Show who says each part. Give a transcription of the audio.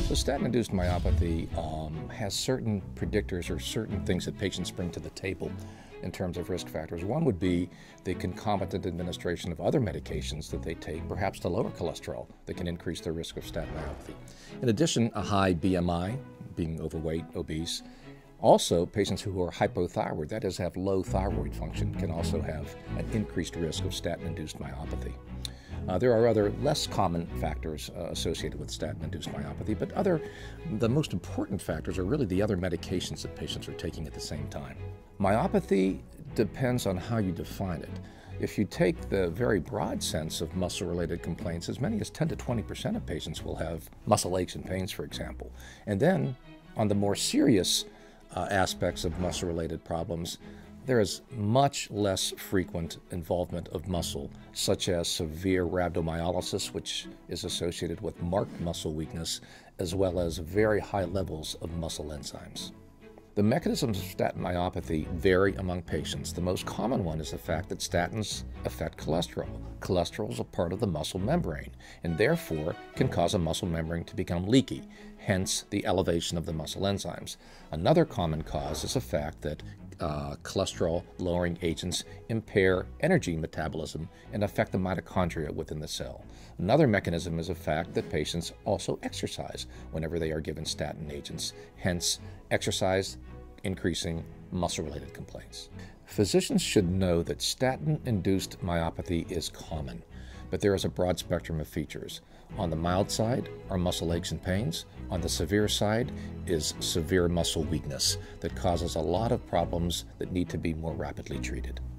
Speaker 1: So statin-induced myopathy has certain predictors or certain things that patients bring to the table in terms of risk factors. One would be the concomitant administration of other medications that they take, perhaps to lower cholesterol, that can increase their risk of statin myopathy. In addition, a high BMI, being overweight, obese. Also, patients who are hypothyroid, that is, have low thyroid function, can also have an increased risk of statin-induced myopathy. There are other less common factors associated with statin-induced myopathy, but the most important factors are really the other medications that patients are taking at the same time. Myopathy depends on how you define it. If you take the very broad sense of muscle-related complaints, as many as 10 to 20% of patients will have muscle aches and pains, for example. And then, on the more serious aspects of muscle-related problems, there is much less frequent involvement of muscle, such as severe rhabdomyolysis, which is associated with marked muscle weakness, as well as very high levels of muscle enzymes. The mechanisms of statin myopathy vary among patients. The most common one is the fact that statins affect cholesterol. Cholesterol is a part of the muscle membrane and therefore can cause a muscle membrane to become leaky, hence the elevation of the muscle enzymes. Another common cause is the fact that cholesterol-lowering agents impair energy metabolism and affect the mitochondria within the cell. Another mechanism is the fact that patients also exercise whenever they are given statin agents, hence exercise increasing muscle-related complaints. Physicians should know that statin-induced myopathy is common, but there is a broad spectrum of features. On the mild side are muscle aches and pains. On the severe side is severe muscle weakness that causes a lot of problems that need to be more rapidly treated.